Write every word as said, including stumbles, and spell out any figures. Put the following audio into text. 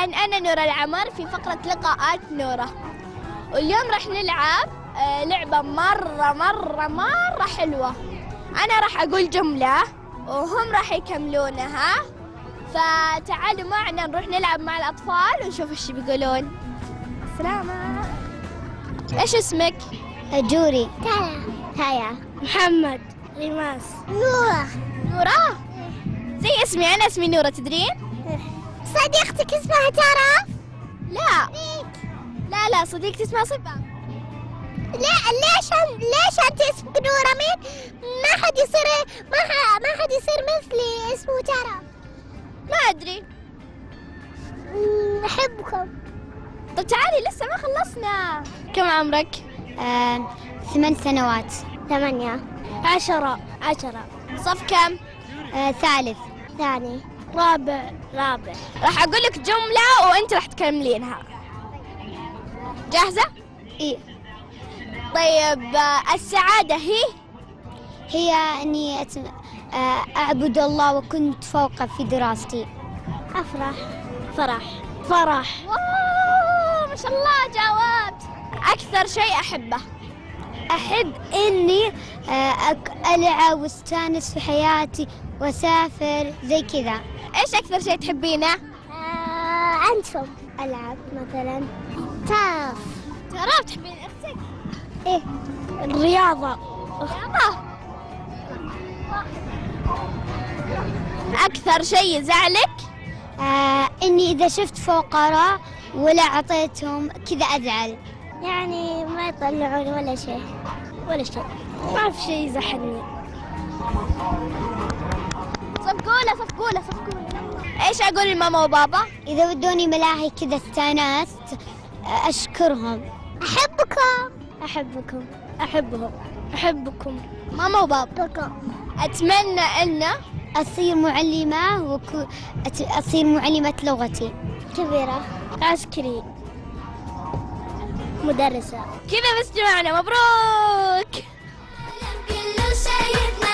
أنا نورة العمر في فقرة لقاءات نورة، واليوم راح نلعب آه لعبة مرة مرة مرة حلوة. أنا راح أقول جملة وهم راح يكملونها، فتعالوا معنا نروح نلعب مع الأطفال ونشوف إيش بيقولون. سلامة. إيش اسمك؟ جوري. تالا. هيا. محمد. ريماس. نورة. نورة؟ زي اسمي، أنا اسمي نورة، تدرين؟ صديقتك اسمها ترى؟ لا. لا لا صديقتي اسمها صبا. لا ليش ليش انت اسمك نورة؟ مين؟ ما حد يصير ما ح... ما حد يصير مثلي اسمه ترى. ما أدري. أحبكم. طب تعالي لسه ما خلصنا. كم عمرك؟ آه، ثمان سنوات. ثمانية. عشرة. عشرة. صف كم؟ آه، ثالث. ثاني. رابع. رابع. راح أقول لك جملة وأنت راح تكملينها. جاهزة؟ إيه. طيب السعادة هي؟ هي أني أت... آه، أعبد الله وكنت فوقه في دراستي. أفرح. فرح. فرح. واو ما شاء الله جاوبت. أكثر شيء أحبه؟ أحب إني آه، ألعب واستانس في حياتي وأسافر زي كذا. إيش أكثر شيء تحبينه؟ آه، أنتم. ألعب مثلا تاف. ترى تحبين أختك؟ إيه. الرياضة. رياضة. أكثر شيء يزعلك؟ آه، إني إذا شفت فقراء ولا أعطيتهم كذا أزعل. يعني ما يطلعون ولا شيء. ولا شيء. ما في شيء يزعلني. صفقولة صفقولة صفقولة. إيش أقول لماما وبابا؟ إذا ودوني ملاهي كذا استانست أشكرهم. أحبكم. أحبكم. أحبهم. أحبكم. ماما وبابا. أتمنى أن أصير معلمة وكو... أت... أصير معلمة لغتي كبيرة. عسكري. مدرسة. كذا بس جمعنا. مبروك. كله شايفنا